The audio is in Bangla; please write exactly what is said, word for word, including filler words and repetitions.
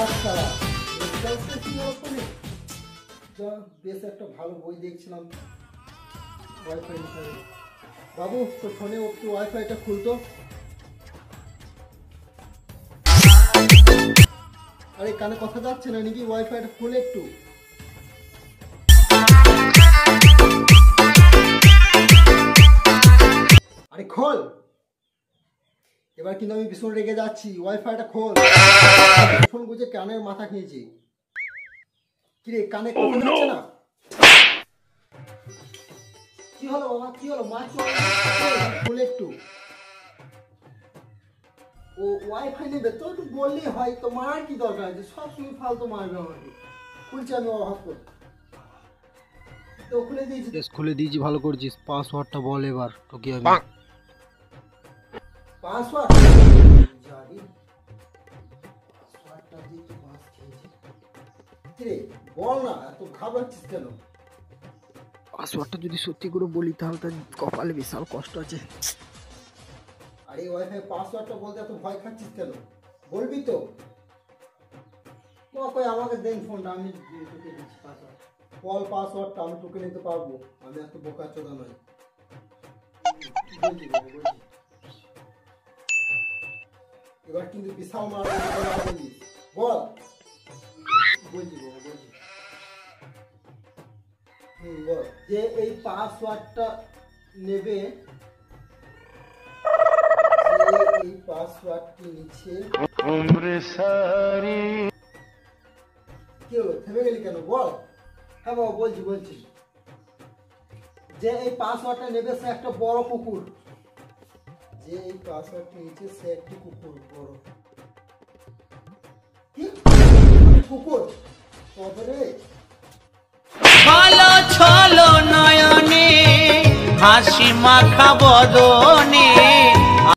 বেশ একটা ভালো বই দেখছিলাম ওয়াইফাই হিসাবে। বাবু তোর ফোনে একটু ওয়াইফাইটা খুলতো। আরে কানে কথা যাচ্ছে না নাকি? ওয়াইফাইটা খুলে একটু। আরে খোল, এবার কিন্তু আমি ভীষণ রেগে যাচ্ছি। ওয়াইফাইটা খোল। ফোন বুঝে কানের মাথা খেয়েছি। কিরে কানে কথা যাচ্ছে না? কি হলো বাবা, কি হলো? মা খুলে একটু। ও ওয়াইফাই নেবে তো একটু বললেই হয়, তো মার কি দরকার আছে? সবসময় ফালতু মারবে আমাকে। খুলছি আমি অভাব করে। তো খুলে দিয়েছি। খুলে দিয়েছি, ভালো করছিস। পাসওয়ার্ডটা বল এবার তোকে আমি। পাসওয়ার্ড জানি, পাসওয়ার্ডটা দিয়ে তো বাস খেয়েছি। কিরে বল না, এত ঘাবড়াচ্ছিস কেন? পাসওয়ার্ডটা যদি সত্যি করে বলি তাহলে তো কপালে বিশাল কষ্ট আছে। আরে ওয়াইফাই পাসওয়ার্ডটা বলতে এত ভয় খাচ্ছিস কেন? বলবি তো? কই আমাকে দেন ফোনটা, আমি তোকে দিচ্ছি পাসওয়ার্ড। বল পাসওয়ার্ডটা, আমি তোকে নিতে পারবো। আমি এত বোকা চোদা নই। বলছি বলছি এবার কিন্তু বিশাল মার বল। বলছি বাবা বলছি। হুম বল। যে এই পাসওয়ার্ডটা নেবে, এই পাসওয়ার্ডটি নিচে। কি হলো, থেমে গেলি কেন? বল। হ্যাঁ বাবা বলছি বলছি। যে এই পাসওয়ার্ডটা নেবে সে একটা বড় কুকুর। যে এই পাসওয়ার্ডটি নিচে সে একটি কুকুর বড়। কি কুকুর? তবে ছলো ছলো নয়নে হাসি মাখা বদনে